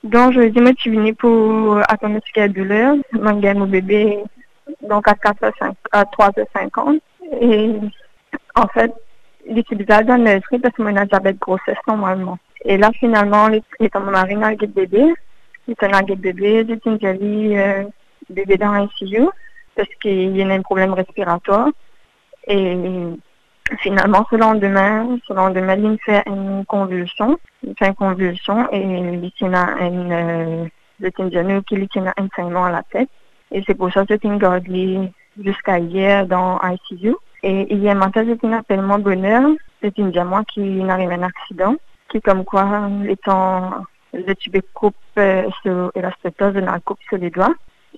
Donc, je dis, moi, tu venais pour attendre ce qu'il y a de l'heure. Mon gars, mon bébé, donc à 4h05, à 3h50. Et en fait, il était bizarre dans le truc parce que moi, j'ai un diabète de grossesse normalement. Et là, finalement, il est mon mari dans le guide bébé. Il était dans le guide bébé, j'ai une jolie bébé dans un ICU parce qu'il y a un problème respiratoire. Et finalement, ce lendemain, il me fait une convulsion. Il fait une convulsion et il tient une qui tient un saignement à la tête. Et c'est pour ça que j'ai gardé jusqu'à hier dans ICU. Et hier matin, j'ai un appellement bonheur. C'est une diamant qui n'arrive un accident, qui comme quoi, étant le tube coupe sur l'asthétose de la coupe sur les doigts.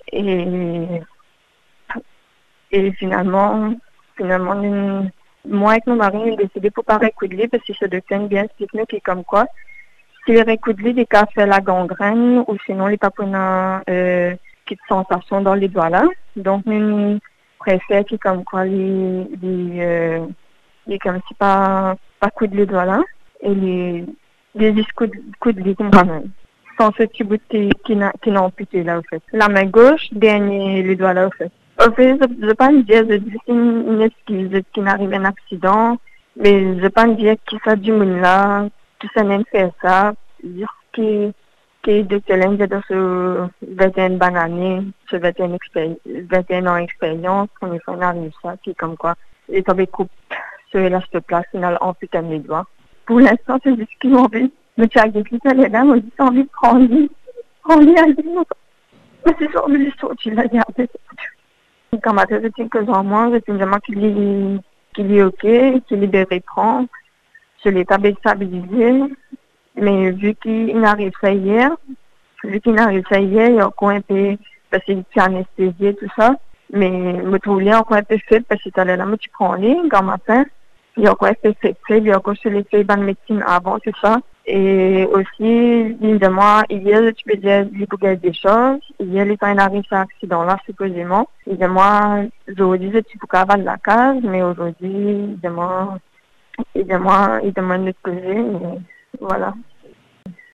Et finalement, moi avec mon mari, on a décidé pour pas récoudler parce que ce docteur bien expliqué nous qui comme quoi, si les récoudler, des cas fait la gangrène ou sinon les paponnats qui de sensation dans les doigts là. Donc, nous préférons qui comme quoi les comme si pas coudre les doigts là et les coudre les comme même. Sans ce petit bout qui n'a amputé là, au fait. La main gauche, dernier, les doigts là, au fait. En fait, je ne pas dire, je dis une excuse qui n'arrive un accident, mais je ne pas dire qui ça du monde là, qui ça n'aime faire ça, dire que de quel dans ce 21 bananier, ce 21 ans d'expérience, qu'on est fait arrive ça, qui comme quoi, il est tombé coupe sur la place, il a amputé mes doigts. Pour l'instant, c'est juste qu'ils m'ont envie. Mais tu as dit que les dames ont dit envie de prendre lui à dire. Mais c'est sur l'histoire, tu l'as gardé. Quand ma tête était que j'en mange, c'est une demande qu'il est OK, qu'il libéré prend. Je l'ai stabilisé. Mais vu qu'il n'arrive pas hier, il y a encore un peu, parce qu'il est anesthésié, tout ça. Mais me trouver encore un peu faible parce que tu allais là, mais tu prends les quand matin. Il y a encore un peu faible, il y a encore sur les feuilles de médecine avant, tout ça. Et aussi, évidemment, hier, tu peux dire, il faut qu'il y ait des choses. Hier, il arrive à cet accident-là, supposément. Évidemment, aujourd'hui, tu peux pas de la case, mais aujourd'hui, évidemment, il demande de poser, mais voilà.